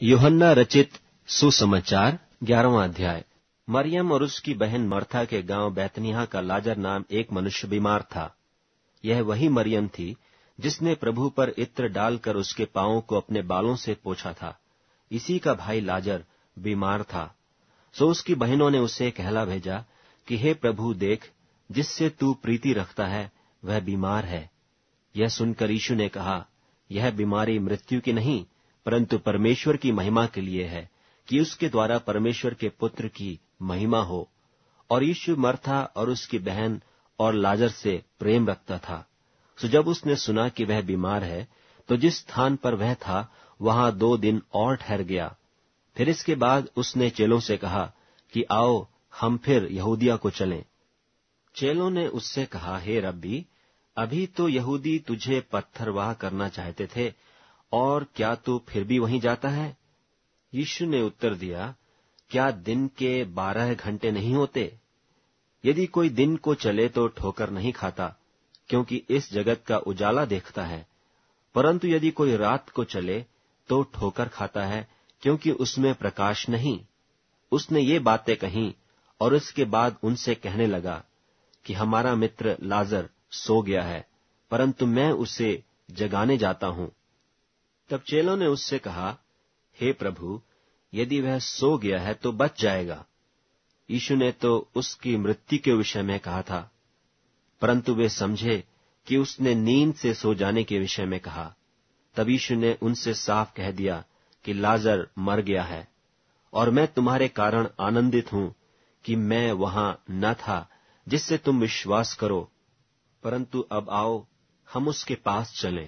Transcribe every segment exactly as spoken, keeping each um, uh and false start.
यूहन्ना रचित सुसमाचार ग्यारहवां अध्याय। मरियम और उसकी बहन मर्था के गांव बैतनिय्याह का लाजर नाम एक मनुष्य बीमार था। यह वही मरियम थी जिसने प्रभु पर इत्र डालकर उसके पांवों को अपने बालों से पोंछा था। इसी का भाई लाजर बीमार था। सो उसकी बहनों ने उसे कहला भेजा कि हे प्रभु, देख, जिससे तू प्रीति रखता है वह बीमार है। यह सुनकर यीशु ने कहा, यह बीमारी मृत्यु की नहीं, परंतु परमेश्वर की महिमा के लिए है, कि उसके द्वारा परमेश्वर के पुत्र की महिमा हो। और यीशु मर्था और उसकी बहन और लाजर से प्रेम रखता था। सो जब उसने सुना कि वह बीमार है, तो जिस स्थान पर वह था वहां दो दिन और ठहर गया। फिर इसके बाद उसने चेलों से कहा कि आओ हम फिर यहूदिया को चलें। चेलों ने उससे कहा, हे रब्बी, अभी तो यहूदी तुझे पत्थरवाह करना चाहते थे, और क्या तू फिर भी वहीं जाता है? यीशु ने उत्तर दिया, क्या दिन के बारह घंटे नहीं होते? यदि कोई दिन को चले तो ठोकर नहीं खाता, क्योंकि इस जगत का उजाला देखता है, परंतु यदि कोई रात को चले तो ठोकर खाता है, क्योंकि उसमें प्रकाश नहीं। उसने ये बातें कहीं और उसके बाद उनसे कहने लगा कि हमारा मित्र लाजर सो गया है, परंतु मैं उसे जगाने जाता हूं। तब चेलों ने उससे कहा, हे प्रभु, यदि वह सो गया है तो बच जाएगा। यीशु ने तो उसकी मृत्यु के विषय में कहा था, परंतु वे समझे कि उसने नींद से सो जाने के विषय में कहा। तब यीशु ने उनसे साफ कह दिया कि लाजर मर गया है, और मैं तुम्हारे कारण आनंदित हूं कि मैं वहां न था, जिससे तुम विश्वास करो, परंतु अब आओ हम उसके पास चलें।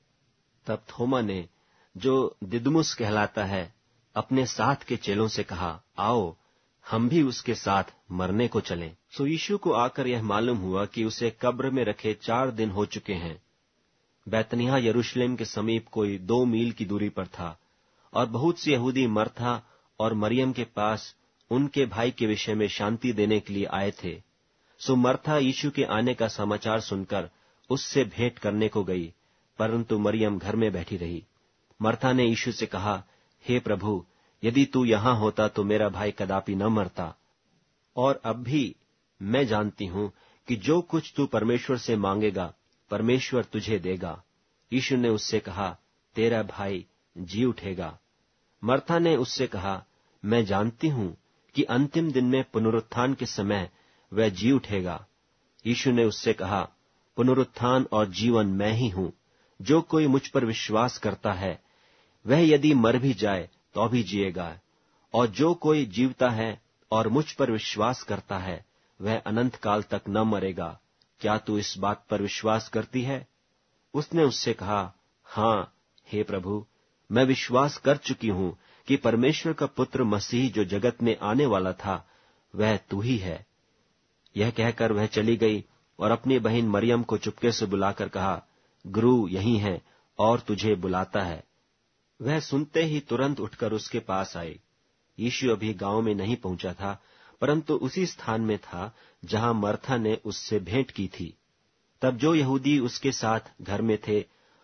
तब थोमा ने, जो दिदमुस कहलाता है, अपने साथ के चेलों से कहा, आओ हम भी उसके साथ मरने को चलें। सो यीशु को आकर यह मालूम हुआ कि उसे कब्र में रखे चार दिन हो चुके हैं। बैतनिय्याह यरूशलेम के समीप कोई दो मील की दूरी पर था, और बहुत से यहूदी मर्था और मरियम के पास उनके भाई के विषय में शांति देने के लिए आए थे। सो मर्था यीशु के आने का समाचार सुनकर उससे भेंट करने को गई, परंतु मरियम घर में बैठी रही। मर्था ने यीशु से कहा, हे प्रभु, यदि तू यहां होता तो मेरा भाई कदापि न मरता। और अब भी मैं जानती हूं कि जो कुछ तू परमेश्वर से मांगेगा परमेश्वर तुझे देगा। यीशु ने उससे कहा, तेरा भाई जी उठेगा। मर्था ने उससे कहा, मैं जानती हूं कि अंतिम दिन में पुनरुत्थान के समय वह जी उठेगा। यीशु ने उससे कहा, पुनरुत्थान और जीवन मैं ही हूं। जो कोई मुझ पर विश्वास करता है वह यदि मर भी जाए तो भी जिएगा, और जो कोई जीवता है और मुझ पर विश्वास करता है वह अनंत काल तक न मरेगा। क्या तू इस बात पर विश्वास करती है? उसने उससे कहा, हाँ हे प्रभु, मैं विश्वास कर चुकी हूं कि परमेश्वर का पुत्र मसीह जो जगत में आने वाला था वह तू ही है। यह कहकर वह चली गई और अपनी बहन मरियम को चुपके से बुलाकर कहा, गुरु यहीं है और तुझे बुलाता है। वह सुनते ही तुरंत उठकर उसके पास आई। यीशु अभी गांव में नहीं पहुंचा था, परंतु उसी स्थान में था जहां मर्था ने उससे भेंट की थी। तब जो यहूदी उसके साथ घर में थे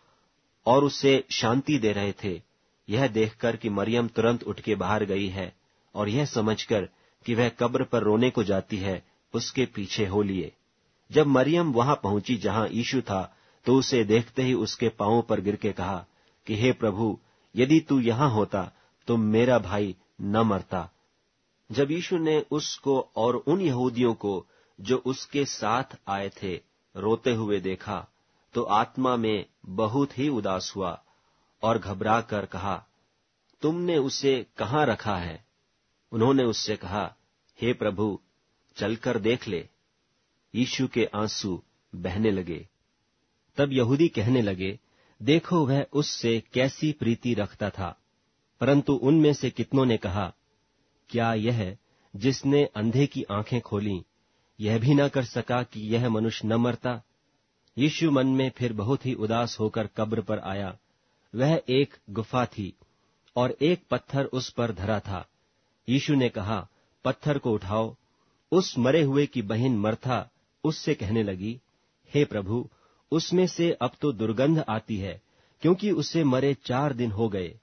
और उसे शांति दे रहे थे, यह देखकर कि मरियम तुरंत उठ के बाहर गई है, और यह समझकर कि वह कब्र पर रोने को जाती है, उसके पीछे हो लिए। जब मरियम वहां पहुंची जहां यीशु था, तो उसे देखते ही उसके पांवों पर गिर के कहा कि हे प्रभु, यदि तू यहां होता तो मेरा भाई न मरता। जब यीशु ने उसको और उन यहूदियों को जो उसके साथ आए थे रोते हुए देखा, तो आत्मा में बहुत ही उदास हुआ और घबरा कर कहा, तुमने उसे कहाँ रखा है? उन्होंने उससे कहा, हे प्रभु, चलकर देख ले। यीशु के आंसू बहने लगे। तब यहूदी कहने लगे, देखो वह उससे कैसी प्रीति रखता था। परंतु उनमें से कितनों ने कहा, क्या यह जिसने अंधे की आंखें खोली यह भी न कर सका कि यह मनुष्य न मरता? यीशु मन में फिर बहुत ही उदास होकर कब्र पर आया। वह एक गुफा थी और एक पत्थर उस पर धरा था। यीशु ने कहा, पत्थर को उठाओ। उस मरे हुए की बहन मर्था उससे कहने लगी, हे प्रभु, उसमें से अब तो दुर्गंध आती है, क्योंकि उसे मरे चार दिन हो गए।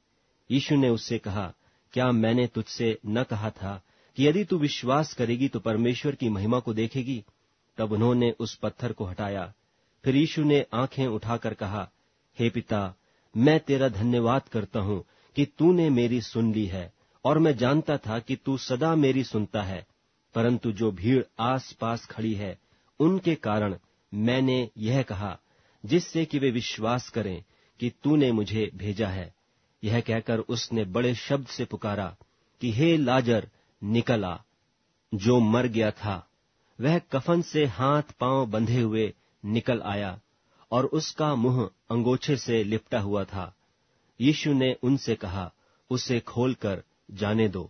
यीशु ने उससे कहा, क्या मैंने तुझसे न कहा था कि यदि तू विश्वास करेगी तो परमेश्वर की महिमा को देखेगी? तब उन्होंने उस पत्थर को हटाया। फिर यीशु ने आंखें उठाकर कहा, हे पिता, मैं तेरा धन्यवाद करता हूं कि तूने मेरी सुन ली है, और मैं जानता था कि तू सदा मेरी सुनता है, परंतु जो भीड़ आस पास खड़ी है उनके कारण मैंने यह कहा, जिससे कि वे विश्वास करें कि तूने मुझे भेजा है। यह कहकर उसने बड़े शब्द से पुकारा कि हे लाजर, निकल आ। जो मर गया था वह कफन से हाथ पांव बंधे हुए निकल आया, और उसका मुंह अंगोछे से लिपटा हुआ था। यीशु ने उनसे कहा, उसे खोलकर जाने दो।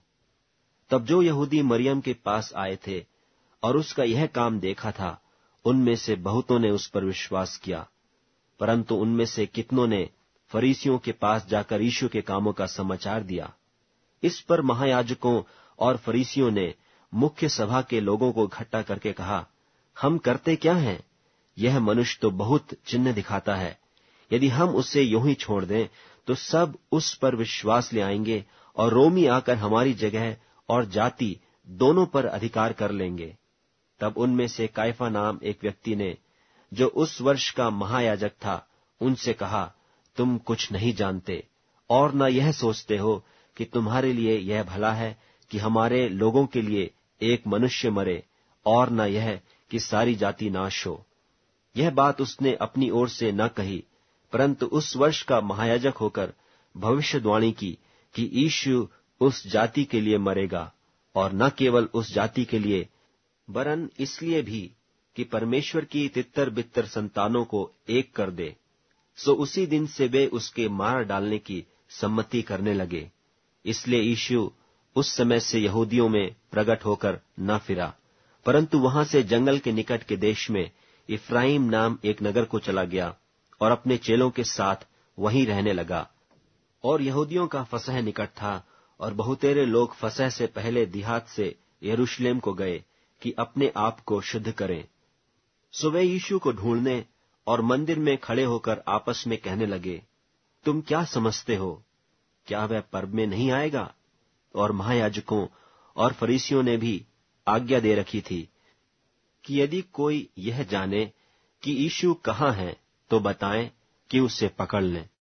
तब जो यहूदी मरियम के पास आए थे और उसका यह काम देखा था, उनमें से बहुतों ने उस पर विश्वास किया, परंतु उनमें से कितनों ने फरीसियों के पास जाकर यीशु के कामों का समाचार दिया। इस पर महायाजकों और फरीसियों ने मुख्य सभा के लोगों को इकट्ठा करके कहा, हम करते क्या हैं? यह मनुष्य तो बहुत चिन्ह दिखाता है। यदि हम उसे यूं ही छोड़ दें तो सब उस पर विश्वास ले आएंगे, और रोमी आकर हमारी जगह और जाति दोनों पर अधिकार कर लेंगे। तब उनमें से कायफा नाम एक व्यक्ति ने, जो उस वर्ष का महायाजक था, उनसे कहा, तुम कुछ नहीं जानते और न यह सोचते हो कि तुम्हारे लिए यह भला है कि हमारे लोगों के लिए एक मनुष्य मरे, और न यह कि सारी जाति नाश हो। यह बात उसने अपनी ओर से न कही, परंतु उस वर्ष का महायाजक होकर भविष्यवाणी की कि यीशु उस जाति के लिए मरेगा, और न केवल उस जाति के लिए, वरन इसलिए भी कि परमेश्वर की तितर बितर संतानों को एक कर दे। सो उसी दिन से वे उसके मार डालने की सम्मति करने लगे। इसलिए यीशु उस समय से यहूदियों में प्रकट होकर न फिरा, परंतु वहां से जंगल के निकट के देश में इफ्राइम नाम एक नगर को चला गया, और अपने चेलों के साथ वहीं रहने लगा। और यहूदियों का फसह निकट था, और बहुतेरे लोग फसह से पहले दिहात से यरूशलेम को गए कि अपने आप को शुद्ध करें। सो वे यीशु को ढूंढने और मंदिर में खड़े होकर आपस में कहने लगे, तुम क्या समझते हो? क्या वह पर्व में नहीं आएगा? और महायाजकों और फरीसियों ने भी आज्ञा दे रखी थी कि यदि कोई यह जाने कि यीशु कहाँ है तो बताएं कि उसे पकड़ लें।